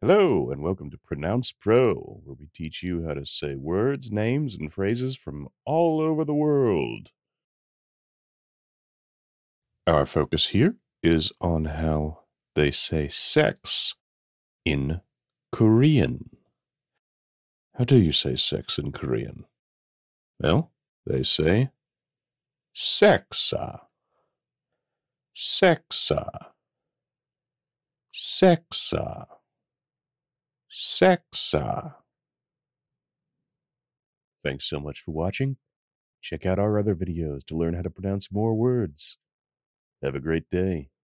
Hello, and welcome to Pronounce Pro, where we teach you how to say words, names, and phrases from all over the world. Our focus here is on how they say sex in Korean. How do you say sex in Korean? Well, they say sexa, sexa, sexa, sexa. Thanks so much for watching. Check out our other videos to learn how to pronounce more words. Have a great day.